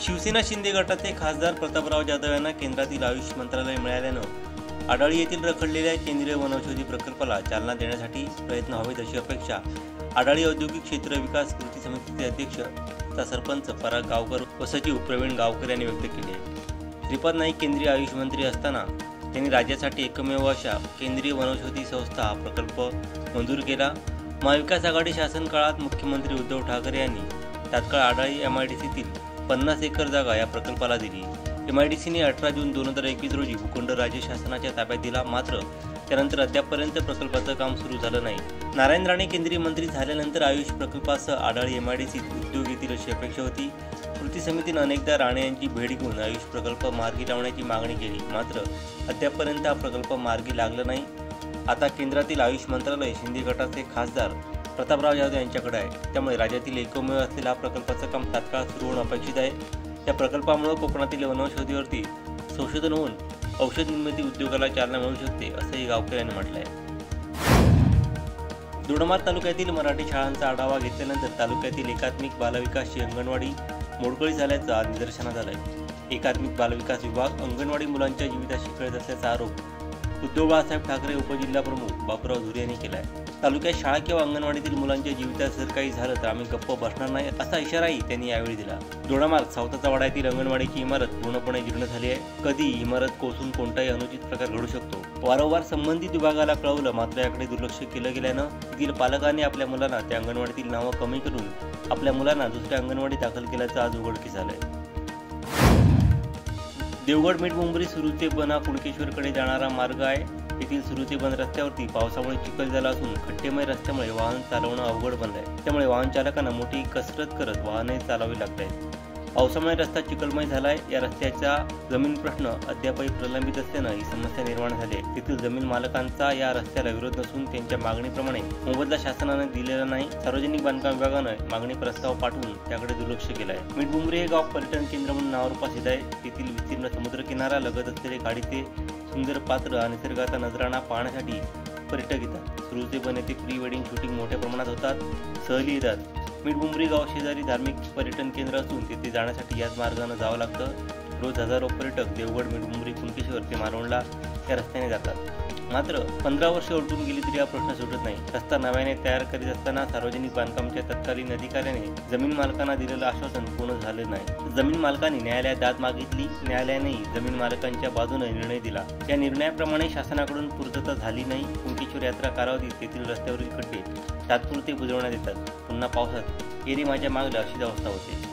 शिवसेना शिंदे गटाचे खासदार प्रतापराव जाधव यांना केंद्रातील आयुष मंत्रालय मिळाल्यानं आडाळी येथील रखडलेल्या केंद्रीय वनौषधी प्रकल्पाला चालना देण्यासाठी प्रयत्न व्हावेत अशी अपेक्षा आडाळी औद्योगिक क्षेत्र विकास कृती समितीचे अध्यक्ष सरपंच पराग गावकर व सचिव प्रवीण गावकर यांनी व्यक्त केली आहे। श्रीपाद नाईक केंद्रीय आयुष मंत्री असताना त्यांनी राज्यासाठी एकमेव अशा केंद्रीय वनौषधी संस्था हा प्रकल्प मंजूर केला। महाविकास आघाडी शासन काळात मुख्यमंत्री उद्धव ठाकरे यांनी तात्काळ आडाळी MIDCतील 50 एकर जागा या प्रकल्पाला दिली। MIDCने 18 जून 2021 रोजी भूखंड राज्य शासनाच्या ताब्यात दिला, मात्र त्यानंतर अद्यापपर्यंत प्रकल्पाचं काम सुरू झालं नाही। नारायण राणे केंद्रीय मंत्री झाल्यानंतर आयुष प्रकल्पासह आडाळी MIDCत उद्योग येतील अशी अपेक्षा होती। कृती समितीने अनेकदा राणे यांची भेट घेऊन आयुष प्रकल्प मार्गी लावण्याची मागणी केली, मात्र अद्यापपर्यंत हा प्रकल्प मार्गी लागला नाही। आता केंद्रातील आयुष मंत्रालय शिंदे गटाचे खासदार प्रतापराव जाधव यांच्याकडे आहे, त्यामुळे राज्यातील एकमेव असलेल्या हा प्रकल्पाचं काम तात्काळ सुरू होणं अपेक्षित आहे। या प्रकल्पामुळे कोकणातील वनौषधीवरती संशोधन होऊन औषध निर्मिती उद्योगाला चालना मिळू शकते, असंही गावकर यांनी म्हटलं आहे। दोडामार्ग तालुक्यातील मराठी शाळांचा आढावा घेतल्यानंतर तालुक्यातील एकात्मिक बालविकासची अंगणवाडी मोडकळीस झाल्याचं आज निदर्शनास आलंय। एकात्मिक बालविकास विभाग अंगणवाडी मुलांच्या जीविताशी खेळत असल्याचा आरोप उद्धव बाळासाहेब ठाकरे उपजिल्हाप्रमुख बापूराव धुरे यांनी केला आहे। तालुक्यात शाळा किंवा अंगणवाडीतील मुलांच्या जीवितात जर काही झालं तर आम्ही गप्प बसणार नाही, असा इशाराही त्यांनी यावेळी दिला। दोडामार्ग सावताचा वाडा येथील अंगणवाडीची इमारत पूर्णपणे जीर्ण झाली आहे। कधी इमारत कोसळून कोणताही अनुचित प्रकार घडू शकतो। वारंवार संबंधित विभागाला कळवलं, मात्र याकडे दुर्लक्ष केलं गेल्यानं येथील पालकांनी आपल्या मुलांना त्या अंगणवाडीतील नावं कमी करून आपल्या मुलांना दुसऱ्या अंगणवाडीत दाखल केल्याचं आज उघडकीस आलंय। देवगड मिठमुंबरी सुरुतेबना कुणकेश्वरकडे जाणारा मार्ग आहे। येथील सुरुतेबन रस्त्यावरती पावसामुळे चिखल झाला असून खड्डेमय रस्त्यामुळे वाहन चालवणं अवघड बनलं आहे। त्यामुळे वाहन चालकांना मोठी कसरत करत वाहने चालवावी लागत आहेत। पावसामुळे रस्ता चिखलमय झालाय। या रस्त्याचा जमीन प्रश्न अद्यापही प्रलंबित असल्यानं ही समस्या निर्माण झाली आहे। तेथील जमीन मालकांचा या रस्त्याला विरोध नसून त्यांच्या मागणीप्रमाणे मोबदला शासनाने दिलेला नाही। सार्वजनिक बांधकाम विभागानं मागणी प्रस्ताव पाठवून त्याकडे दुर्लक्ष केलं आहे। मिठमुंबरी हे गाव पर्यटन केंद्र म्हणून नावावर प्रसिद्ध आहे। तेथील विस्तीर्ण समुद्रकिनारा लगत असलेले गाडीचे सुंदर पात्र आणि निसर्गाचा नजराणा पाहण्यासाठी पर्यटक येतात। सुरुतेबन येथे प्री वेडिंग शूटिंग मोठ्या प्रमाणात होतात, सहली येतात। मिठमुंबरी गाव शेजारी धार्मिक पर्यटन केंद्र असून तिथे जाण्यासाठी याच मार्गाने जावं लागतं। रोज हजारो पर्यटक देवगड मिठमुंबरी कुणकेश्वर ते मालवणला या रस्त्याने जातात, मात्र 15 वर्षे उलटून गेली तरी हा प्रश्न सुटत नाही। रस्ता नव्याने तयार करीत असताना सार्वजनिक बांधकामच्या तत्कालीन अधिकाऱ्याने जमीन मालकांना दिलेलं आश्वासन पूर्ण झालं नाही। जमीन मालकांनी न्यायालयात दाद मागितली, न्यायालयानेही जमीन मालकांच्या बाजूने निर्णय दिला। या निर्णयाप्रमाणे शासनाकडून पूर्तता झाली नाही। कुणकेश्वर यात्रा कालावधीत तेथील रस्त्यावरील खड्डे तात्पुरते बुजवण्यात येतात, पुन्हा पावसात एरी माझ्या मागल्या अशीच अवस्था होते।